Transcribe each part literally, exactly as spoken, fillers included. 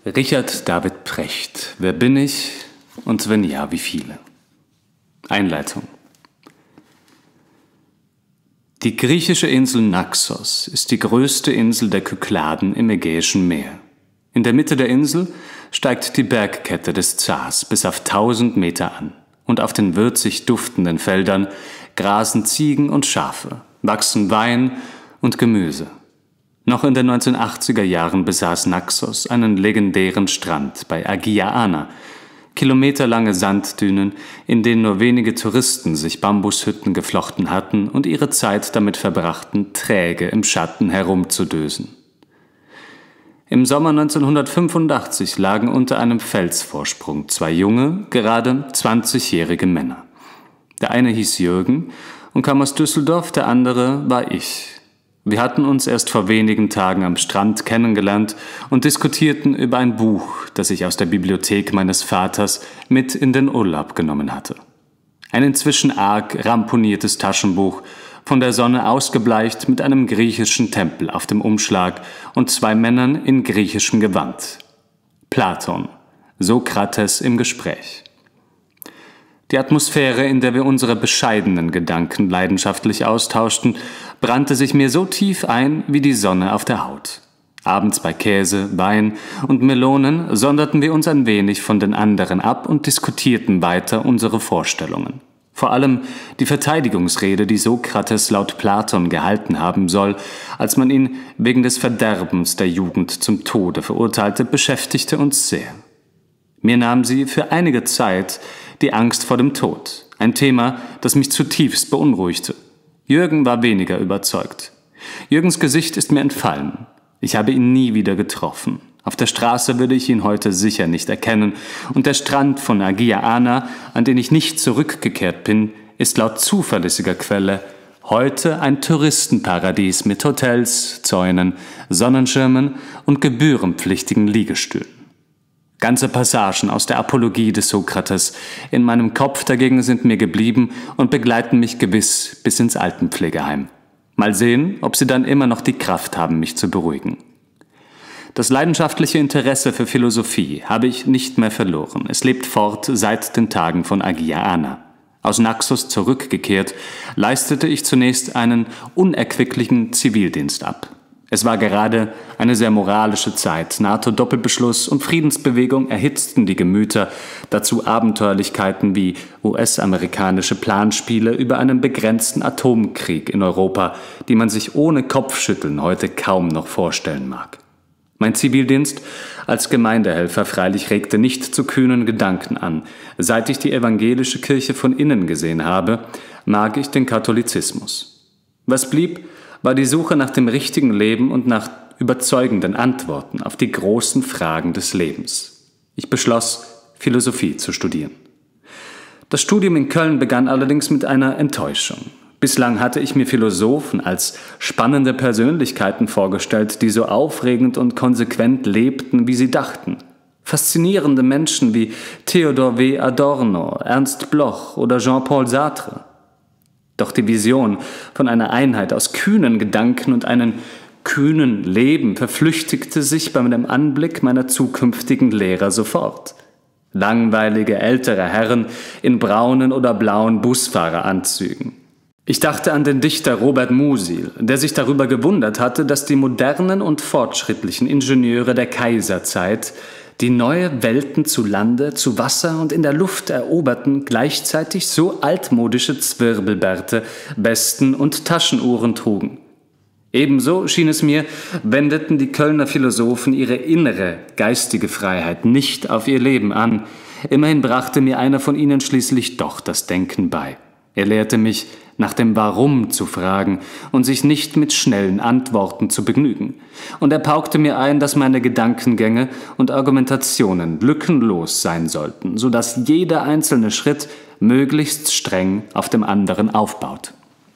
Richard David Precht. Wer bin ich und wenn ja, wie viele? Einleitung. Die griechische Insel Naxos ist die größte Insel der Kykladen im Ägäischen Meer. In der Mitte der Insel steigt die Bergkette des Zars bis auf tausend Meter an. Und auf den würzig duftenden Feldern grasen Ziegen und Schafe, wachsen Wein und Gemüse. Noch in den neunzehnhundertachtziger Jahren besaß Naxos einen legendären Strand bei Agia Ana, kilometerlange Sanddünen, in denen nur wenige Touristen sich Bambushütten geflochten hatten und ihre Zeit damit verbrachten, träge im Schatten herumzudösen. Im Sommer neunzehnhundertfünfundachtzig lagen unter einem Felsvorsprung zwei junge, gerade zwanzigjährige Männer. Der eine hieß Jürgen und kam aus Düsseldorf, der andere war ich. Wir hatten uns erst vor wenigen Tagen am Strand kennengelernt und diskutierten über ein Buch, das ich aus der Bibliothek meines Vaters mit in den Urlaub genommen hatte. Ein inzwischen arg ramponiertes Taschenbuch, von der Sonne ausgebleicht mit einem griechischen Tempel auf dem Umschlag und zwei Männern in griechischem Gewand. Platon, Sokrates im Gespräch. Die Atmosphäre, in der wir unsere bescheidenen Gedanken leidenschaftlich austauschten, brannte sich mir so tief ein wie die Sonne auf der Haut. Abends bei Käse, Wein und Melonen sonderten wir uns ein wenig von den anderen ab und diskutierten weiter unsere Vorstellungen. Vor allem die Verteidigungsrede, die Sokrates laut Platon gehalten haben soll, als man ihn wegen des Verderbens der Jugend zum Tode verurteilte, beschäftigte uns sehr. Mir nahm sie für einige Zeit die Angst vor dem Tod, ein Thema, das mich zutiefst beunruhigte. Jürgen war weniger überzeugt. Jürgens Gesicht ist mir entfallen. Ich habe ihn nie wieder getroffen. Auf der Straße würde ich ihn heute sicher nicht erkennen, und der Strand von Agia Ana, an den ich nicht zurückgekehrt bin, ist laut zuverlässiger Quelle heute ein Touristenparadies mit Hotels, Zäunen, Sonnenschirmen und gebührenpflichtigen Liegestühlen. Ganze Passagen aus der Apologie des Sokrates in meinem Kopf dagegen sind mir geblieben und begleiten mich gewiss bis ins Altenpflegeheim. Mal sehen, ob sie dann immer noch die Kraft haben, mich zu beruhigen. Das leidenschaftliche Interesse für Philosophie habe ich nicht mehr verloren. Es lebt fort seit den Tagen von Agia Ana. Aus Naxos zurückgekehrt, leistete ich zunächst einen unerquicklichen Zivildienst ab. Es war gerade eine sehr moralische Zeit. NATO-Doppelbeschluss und Friedensbewegung erhitzten die Gemüter, dazu Abenteuerlichkeiten wie U S-amerikanische Planspiele über einen begrenzten Atomkrieg in Europa, die man sich ohne Kopfschütteln heute kaum noch vorstellen mag. Mein Zivildienst als Gemeindehelfer freilich regte nicht zu kühnen Gedanken an. Seit ich die evangelische Kirche von innen gesehen habe, mag ich den Katholizismus. Was blieb, war die Suche nach dem richtigen Leben und nach überzeugenden Antworten auf die großen Fragen des Lebens. Ich beschloss, Philosophie zu studieren. Das Studium in Köln begann allerdings mit einer Enttäuschung. Bislang hatte ich mir Philosophen als spannende Persönlichkeiten vorgestellt, die so aufregend und konsequent lebten, wie sie dachten. Faszinierende Menschen wie Theodor W. Adorno, Ernst Bloch oder Jean-Paul Sartre. Doch die Vision von einer Einheit aus kühnen Gedanken und einem kühnen Leben verflüchtigte sich bei dem Anblick meiner zukünftigen Lehrer sofort. Langweilige ältere Herren in braunen oder blauen Busfahreranzügen. Ich dachte an den Dichter Robert Musil, der sich darüber gewundert hatte, dass die modernen und fortschrittlichen Ingenieure der Kaiserzeit die neue Welten zu Lande, zu Wasser und in der Luft eroberten, gleichzeitig so altmodische Zwirbelbärte, Westen und Taschenuhren trugen. Ebenso schien es mir, wendeten die Kölner Philosophen ihre innere geistige Freiheit nicht auf ihr Leben an. Immerhin brachte mir einer von ihnen schließlich doch das Denken bei. Er lehrte mich, nach dem Warum zu fragen und sich nicht mit schnellen Antworten zu begnügen. Und er paukte mir ein, dass meine Gedankengänge und Argumentationen lückenlos sein sollten, sodass jeder einzelne Schritt möglichst streng auf dem anderen aufbaut.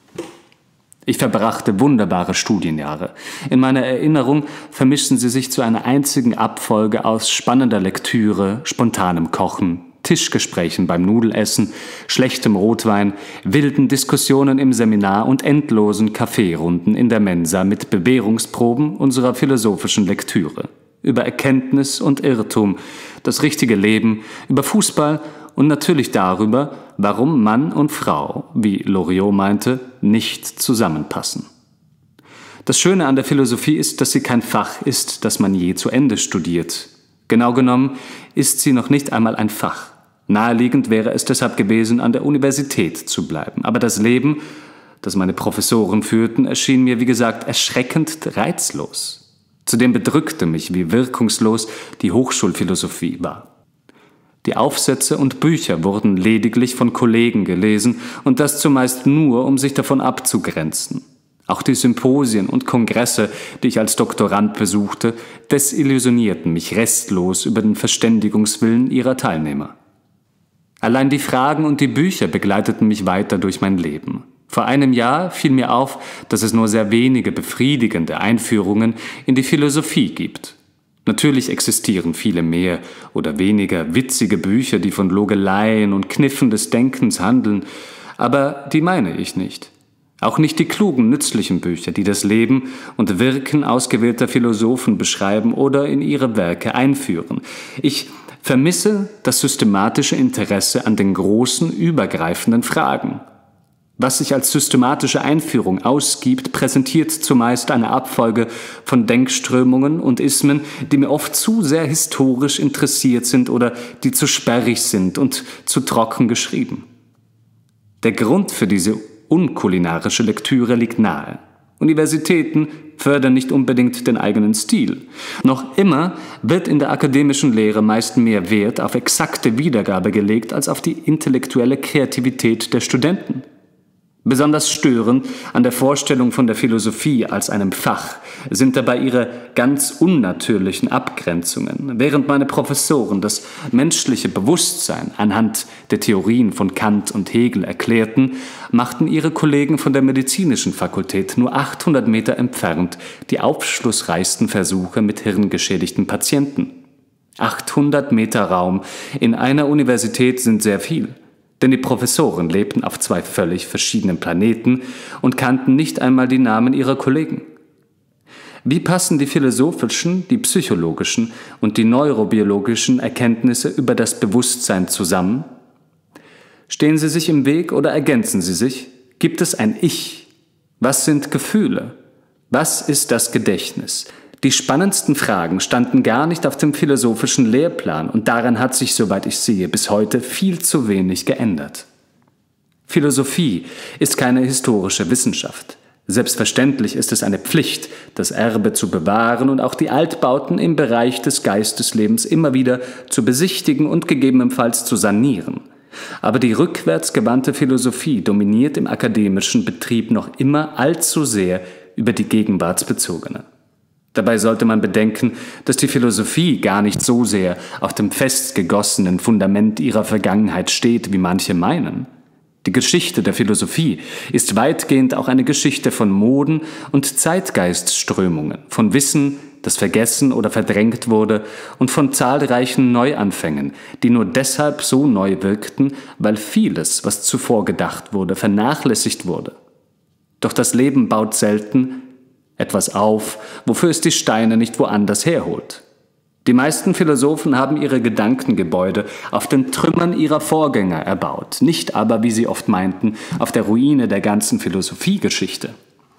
Ich verbrachte wunderbare Studienjahre. In meiner Erinnerung vermischten sie sich zu einer einzigen Abfolge aus spannender Lektüre, spontanem Kochen, Tischgesprächen beim Nudelessen, schlechtem Rotwein, wilden Diskussionen im Seminar und endlosen Kaffeerunden in der Mensa mit Bewährungsproben unserer philosophischen Lektüre. über Erkenntnis und Irrtum, das richtige Leben, über Fußball und natürlich darüber, warum Mann und Frau, wie Loriot meinte, nicht zusammenpassen. Das Schöne an der Philosophie ist, dass sie kein Fach ist, das man je zu Ende studiert. Genau genommen ist sie noch nicht einmal ein Fach. Naheliegend wäre es deshalb gewesen, an der Universität zu bleiben. Aber das Leben, das meine Professoren führten, erschien mir, wie gesagt, erschreckend reizlos. Zudem bedrückte mich, wie wirkungslos die Hochschulphilosophie war. Die Aufsätze und Bücher wurden lediglich von Kollegen gelesen, und das zumeist nur, um sich davon abzugrenzen. Auch die Symposien und Kongresse, die ich als Doktorand besuchte, desillusionierten mich restlos über den Verständigungswillen ihrer Teilnehmer. Allein die Fragen und die Bücher begleiteten mich weiter durch mein Leben. Vor einem Jahr fiel mir auf, dass es nur sehr wenige befriedigende Einführungen in die Philosophie gibt. Natürlich existieren viele mehr oder weniger witzige Bücher, die von Logeleien und Kniffen des Denkens handeln, aber die meine ich nicht. Auch nicht die klugen, nützlichen Bücher, die das Leben und Wirken ausgewählter Philosophen beschreiben oder in ihre Werke einführen. Ich vermisse das systematische Interesse an den großen, übergreifenden Fragen. Was sich als systematische Einführung ausgibt, präsentiert zumeist eine Abfolge von Denkströmungen und Ismen, die mir oft zu sehr historisch interessiert sind oder die zu sperrig sind und zu trocken geschrieben. Der Grund für diese unkulinarische Lektüre liegt nahe. Universitäten fördern nicht unbedingt den eigenen Stil. Noch immer wird in der akademischen Lehre meist mehr Wert auf exakte Wiedergabe gelegt als auf die intellektuelle Kreativität der Studenten. Besonders störend an der Vorstellung von der Philosophie als einem Fach sind dabei ihre ganz unnatürlichen Abgrenzungen. Während meine Professoren das menschliche Bewusstsein anhand der Theorien von Kant und Hegel erklärten, machten ihre Kollegen von der medizinischen Fakultät nur achthundert Meter entfernt die aufschlussreichsten Versuche mit hirngeschädigten Patienten. achthundert Meter Raum in einer Universität sind sehr viel. Denn die Professoren lebten auf zwei völlig verschiedenen Planeten und kannten nicht einmal die Namen ihrer Kollegen. Wie passen die philosophischen, die psychologischen und die neurobiologischen Erkenntnisse über das Bewusstsein zusammen? Stehen sie sich im Weg oder ergänzen sie sich? Gibt es ein Ich? Was sind Gefühle? Was ist das Gedächtnis? Die spannendsten Fragen standen gar nicht auf dem philosophischen Lehrplan und daran hat sich, soweit ich sehe, bis heute viel zu wenig geändert. Philosophie ist keine historische Wissenschaft. Selbstverständlich ist es eine Pflicht, das Erbe zu bewahren und auch die Altbauten im Bereich des Geisteslebens immer wieder zu besichtigen und gegebenenfalls zu sanieren. Aber die rückwärtsgewandte Philosophie dominiert im akademischen Betrieb noch immer allzu sehr über die gegenwartsbezogene. Dabei sollte man bedenken, dass die Philosophie gar nicht so sehr auf dem festgegossenen Fundament ihrer Vergangenheit steht, wie manche meinen. Die Geschichte der Philosophie ist weitgehend auch eine Geschichte von Moden und Zeitgeistströmungen, von Wissen, das vergessen oder verdrängt wurde, und von zahlreichen Neuanfängen, die nur deshalb so neu wirkten, weil vieles, was zuvor gedacht wurde, vernachlässigt wurde. Doch das Leben baut selten etwas auf, wofür es die Steine nicht woanders herholt. Die meisten Philosophen haben ihre Gedankengebäude auf den Trümmern ihrer Vorgänger erbaut, nicht aber, wie sie oft meinten, auf der Ruine der ganzen Philosophiegeschichte.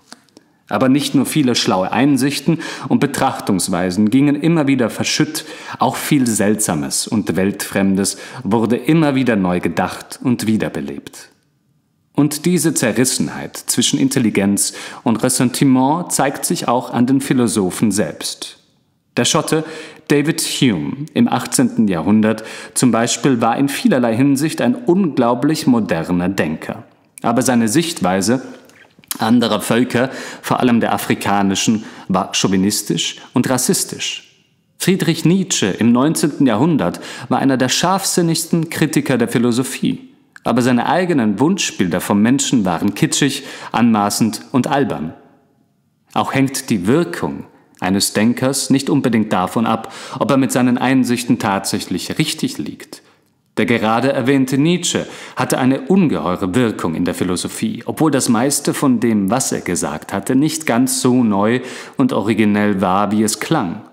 Aber nicht nur viele schlaue Einsichten und Betrachtungsweisen gingen immer wieder verschütt, auch viel Seltsames und Weltfremdes wurde immer wieder neu gedacht und wiederbelebt. Und diese Zerrissenheit zwischen Intelligenz und Ressentiment zeigt sich auch an den Philosophen selbst. Der Schotte David Hume im achtzehnten Jahrhundert zum Beispiel war in vielerlei Hinsicht ein unglaublich moderner Denker. Aber seine Sichtweise anderer Völker, vor allem der afrikanischen, war chauvinistisch und rassistisch. Friedrich Nietzsche im neunzehnten Jahrhundert war einer der scharfsinnigsten Kritiker der Philosophie. Aber seine eigenen Wunschbilder vom Menschen waren kitschig, anmaßend und albern. Auch hängt die Wirkung eines Denkers nicht unbedingt davon ab, ob er mit seinen Einsichten tatsächlich richtig liegt. Der gerade erwähnte Nietzsche hatte eine ungeheure Wirkung in der Philosophie, obwohl das meiste von dem, was er gesagt hatte, nicht ganz so neu und originell war, wie es klang.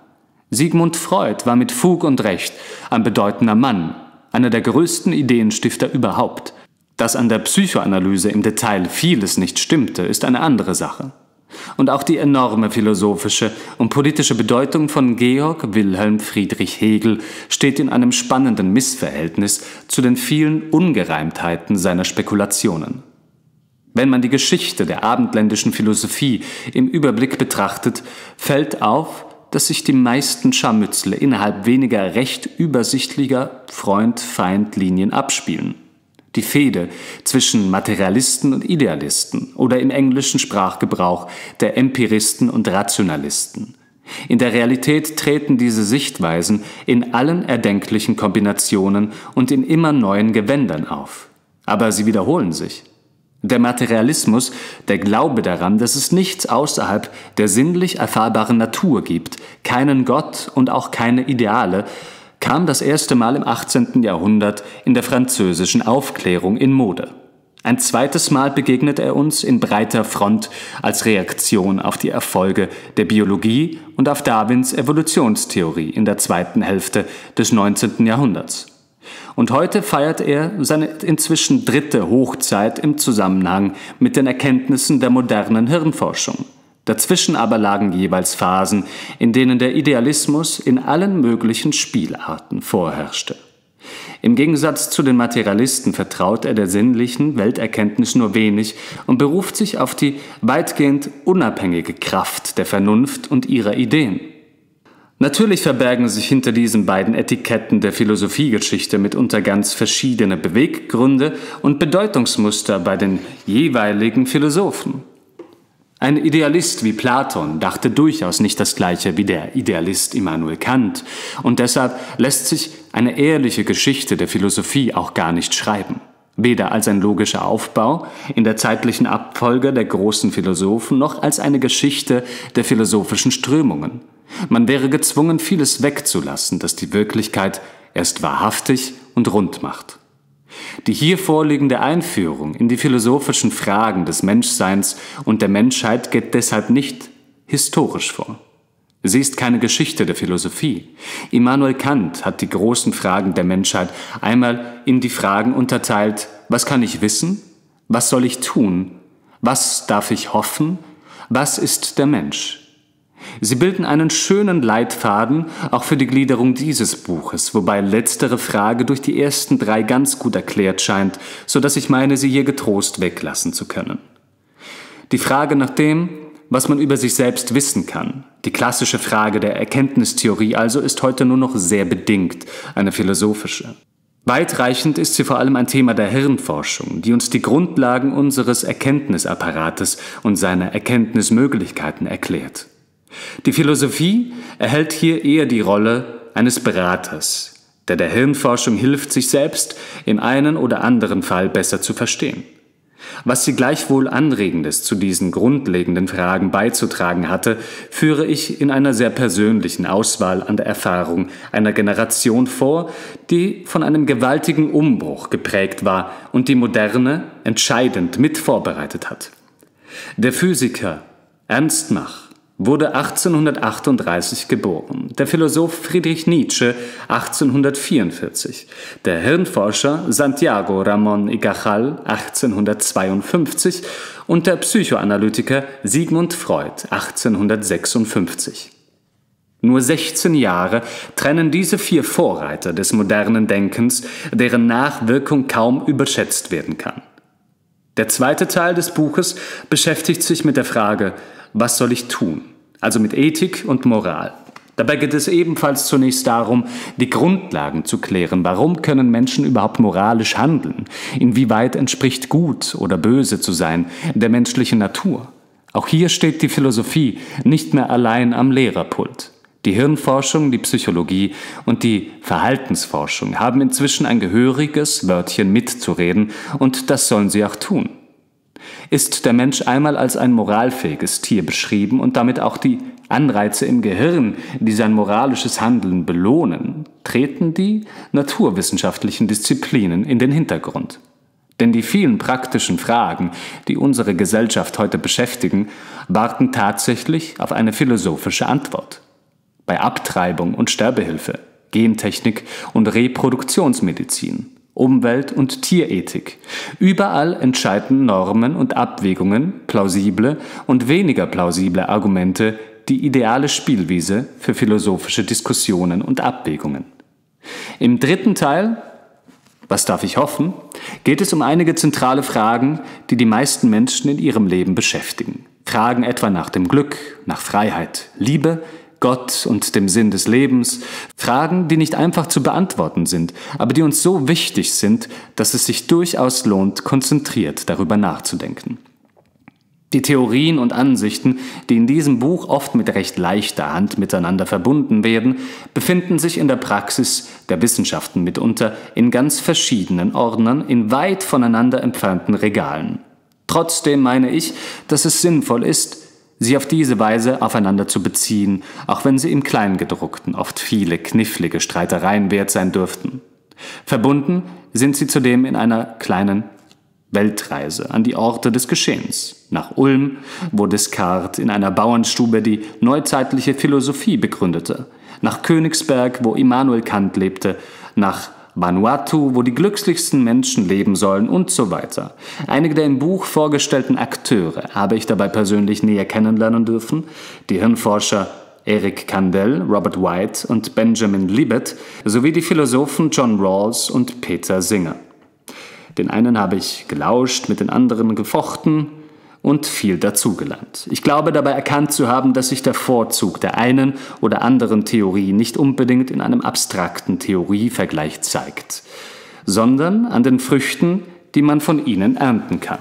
Sigmund Freud war mit Fug und Recht ein bedeutender Mann, einer der größten Ideenstifter überhaupt. Dass an der Psychoanalyse im Detail vieles nicht stimmte, ist eine andere Sache. Und auch die enorme philosophische und politische Bedeutung von Georg Wilhelm Friedrich Hegel steht in einem spannenden Missverhältnis zu den vielen Ungereimtheiten seiner Spekulationen. Wenn man die Geschichte der abendländischen Philosophie im Überblick betrachtet, fällt auf, dass sich die meisten Scharmützle innerhalb weniger recht übersichtlicher Freund-Feind-Linien abspielen. Die Fehde zwischen Materialisten und Idealisten oder im englischen Sprachgebrauch der Empiristen und Rationalisten. In der Realität treten diese Sichtweisen in allen erdenklichen Kombinationen und in immer neuen Gewändern auf. Aber sie wiederholen sich. Der Materialismus, der Glaube daran, dass es nichts außerhalb der sinnlich erfahrbaren Natur gibt, keinen Gott und auch keine Ideale, kam das erste Mal im achtzehnten Jahrhundert in der französischen Aufklärung in Mode. Ein zweites Mal begegnet er uns in breiter Front als Reaktion auf die Erfolge der Biologie und auf Darwins Evolutionstheorie in der zweiten Hälfte des neunzehnten Jahrhunderts. Und heute feiert er seine inzwischen dritte Hochzeit im Zusammenhang mit den Erkenntnissen der modernen Hirnforschung. Dazwischen aber lagen jeweils Phasen, in denen der Idealismus in allen möglichen Spielarten vorherrschte. Im Gegensatz zu den Materialisten vertraut er der sinnlichen Welterkenntnis nur wenig und beruft sich auf die weitgehend unabhängige Kraft der Vernunft und ihrer Ideen. Natürlich verbergen sich hinter diesen beiden Etiketten der Philosophiegeschichte mitunter ganz verschiedene Beweggründe und Bedeutungsmuster bei den jeweiligen Philosophen. Ein Idealist wie Platon dachte durchaus nicht das Gleiche wie der Idealist Immanuel Kant, und deshalb lässt sich eine ehrliche Geschichte der Philosophie auch gar nicht schreiben. Weder als ein logischer Aufbau in der zeitlichen Abfolge der großen Philosophen, noch als eine Geschichte der philosophischen Strömungen. Man wäre gezwungen, vieles wegzulassen, das die Wirklichkeit erst wahrhaftig und rund macht. Die hier vorliegende Einführung in die philosophischen Fragen des Menschseins und der Menschheit geht deshalb nicht historisch vor. Sie ist keine Geschichte der Philosophie. Immanuel Kant hat die großen Fragen der Menschheit einmal in die Fragen unterteilt: Was kann ich wissen? Was soll ich tun? Was darf ich hoffen? Was ist der Mensch? Sie bilden einen schönen Leitfaden auch für die Gliederung dieses Buches, wobei letztere Frage durch die ersten drei ganz gut erklärt scheint, so dass ich meine, sie hier getrost weglassen zu können. Die Frage nach dem, was man über sich selbst wissen kann, die klassische Frage der Erkenntnistheorie also, ist heute nur noch sehr bedingt eine philosophische. Weitreichend ist sie vor allem ein Thema der Hirnforschung, die uns die Grundlagen unseres Erkenntnisapparates und seiner Erkenntnismöglichkeiten erklärt. Die Philosophie erhält hier eher die Rolle eines Beraters, der der Hirnforschung hilft, sich selbst im einen oder anderen Fall besser zu verstehen. Was sie gleichwohl Anregendes zu diesen grundlegenden Fragen beizutragen hatte, führe ich in einer sehr persönlichen Auswahl an der Erfahrung einer Generation vor, die von einem gewaltigen Umbruch geprägt war und die Moderne entscheidend mit vorbereitet hat. Der Physiker Ernst Mach wurde achtzehnhundertachtunddreißig geboren, der Philosoph Friedrich Nietzsche achtzehnhundertvierundvierzig, der Hirnforscher Santiago Ramón y Cajal achtzehnhundertzweiundfünfzig und der Psychoanalytiker Sigmund Freud achtzehnhundertsechsundfünfzig. Nur sechzehn Jahre trennen diese vier Vorreiter des modernen Denkens, deren Nachwirkung kaum überschätzt werden kann. Der zweite Teil des Buches beschäftigt sich mit der Frage: Was soll ich tun? Also mit Ethik und Moral. Dabei geht es ebenfalls zunächst darum, die Grundlagen zu klären. Warum können Menschen überhaupt moralisch handeln? Inwieweit entspricht gut oder böse zu sein der menschlichen Natur? Auch hier steht die Philosophie nicht mehr allein am Lehrerpult. Die Hirnforschung, die Psychologie und die Verhaltensforschung haben inzwischen ein gehöriges Wörtchen mitzureden, und das sollen sie auch tun. Ist der Mensch einmal als ein moralfähiges Tier beschrieben und damit auch die Anreize im Gehirn, die sein moralisches Handeln belohnen, treten die naturwissenschaftlichen Disziplinen in den Hintergrund. Denn die vielen praktischen Fragen, die unsere Gesellschaft heute beschäftigen, warten tatsächlich auf eine philosophische Antwort. bei Abtreibung und Sterbehilfe, Gentechnik und Reproduktionsmedizin, Umwelt- und Tierethik. Überall entscheiden Normen und Abwägungen, plausible und weniger plausible Argumente, die ideale Spielwiese für philosophische Diskussionen und Abwägungen. Im dritten Teil, was darf ich hoffen, geht es um einige zentrale Fragen, die die meisten Menschen in ihrem Leben beschäftigen. Fragen etwa nach dem Glück, nach Freiheit, Liebe, Gott und dem Sinn des Lebens. Fragen, die nicht einfach zu beantworten sind, aber die uns so wichtig sind, dass es sich durchaus lohnt, konzentriert darüber nachzudenken. Die Theorien und Ansichten, die in diesem Buch oft mit recht leichter Hand miteinander verbunden werden, befinden sich in der Praxis der Wissenschaften mitunter in ganz verschiedenen Ordnern in weit voneinander entfernten Regalen. Trotzdem meine ich, dass es sinnvoll ist, sie auf diese Weise aufeinander zu beziehen, auch wenn sie im Kleingedruckten oft viele knifflige Streitereien wert sein dürften. Verbunden sind sie zudem in einer kleinen Weltreise an die Orte des Geschehens. Nach Ulm, wo Descartes in einer Bauernstube die neuzeitliche Philosophie begründete. Nach Königsberg, wo Immanuel Kant lebte. Nach Vanuatu, wo die glücklichsten Menschen leben sollen und so weiter. Einige der im Buch vorgestellten Akteure habe ich dabei persönlich näher kennenlernen dürfen. Die Hirnforscher Eric Kandel, Robert White und Benjamin Libet sowie die Philosophen John Rawls und Peter Singer. Den einen habe ich gelauscht, mit den anderen gefochten und viel dazugelernt. Ich glaube dabei erkannt zu haben, dass sich der Vorzug der einen oder anderen Theorie nicht unbedingt in einem abstrakten Theorievergleich zeigt, sondern an den Früchten, die man von ihnen ernten kann.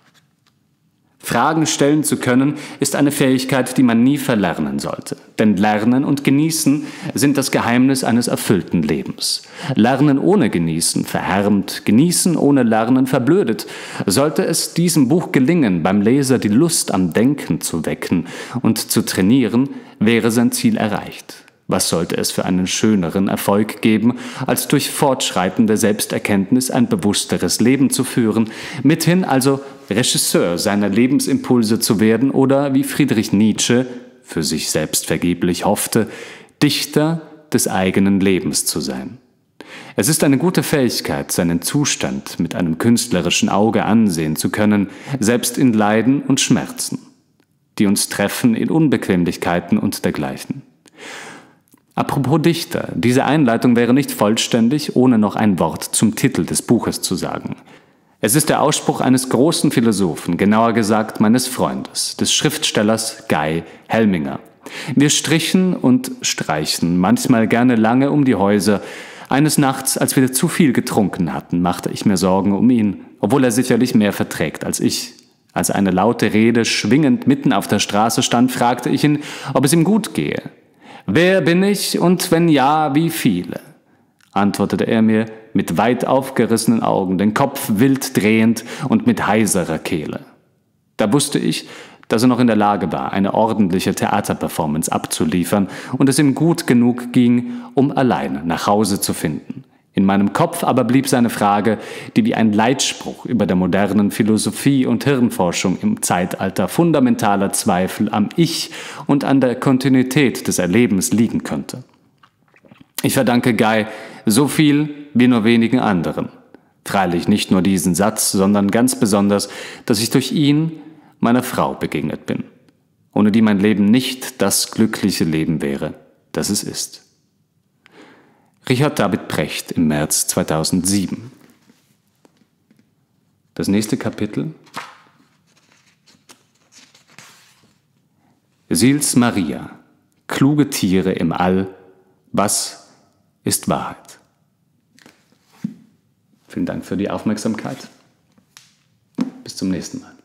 Fragen stellen zu können, ist eine Fähigkeit, die man nie verlernen sollte. Denn Lernen und Genießen sind das Geheimnis eines erfüllten Lebens. Lernen ohne Genießen verhärmt, Genießen ohne Lernen verblödet. Sollte es diesem Buch gelingen, beim Leser die Lust am Denken zu wecken und zu trainieren, wäre sein Ziel erreicht. Was sollte es für einen schöneren Erfolg geben, als durch fortschreitende Selbsterkenntnis ein bewussteres Leben zu führen, mithin also Regisseur seiner Lebensimpulse zu werden oder, wie Friedrich Nietzsche für sich selbst vergeblich hoffte, Dichter des eigenen Lebens zu sein. Es ist eine gute Fähigkeit, seinen Zustand mit einem künstlerischen Auge ansehen zu können, selbst in Leiden und Schmerzen, die uns treffen in Unbequemlichkeiten und dergleichen. Apropos Dichter, diese Einleitung wäre nicht vollständig, ohne noch ein Wort zum Titel des Buches zu sagen. Es ist der Ausspruch eines großen Philosophen, genauer gesagt meines Freundes, des Schriftstellers Guy Helminger. Wir strichen und streichen manchmal gerne lange um die Häuser. Eines Nachts, als wir zu viel getrunken hatten, machte ich mir Sorgen um ihn, obwohl er sicherlich mehr verträgt als ich. Als eine laute Rede schwingend mitten auf der Straße stand, fragte ich ihn, ob es ihm gut gehe. »Wer bin ich und wenn ja, wie viele?« antwortete er mir mit weit aufgerissenen Augen, den Kopf wild drehend und mit heiserer Kehle. Da wusste ich, dass er noch in der Lage war, eine ordentliche Theaterperformance abzuliefern und es ihm gut genug ging, um allein nach Hause zu finden. In meinem Kopf aber blieb seine Frage, die wie ein Leitspruch über der modernen Philosophie und Hirnforschung im Zeitalter fundamentaler Zweifel am Ich und an der Kontinuität des Erlebens liegen könnte. Ich verdanke Guy so viel wie nur wenigen anderen. Freilich nicht nur diesen Satz, sondern ganz besonders, dass ich durch ihn meiner Frau begegnet bin, ohne die mein Leben nicht das glückliche Leben wäre, das es ist. Richard David Precht im März zweitausendsieben. Das nächste Kapitel. Sils Maria. Kluge Tiere im All. Was ist Wahrheit? Vielen Dank für die Aufmerksamkeit. Bis zum nächsten Mal.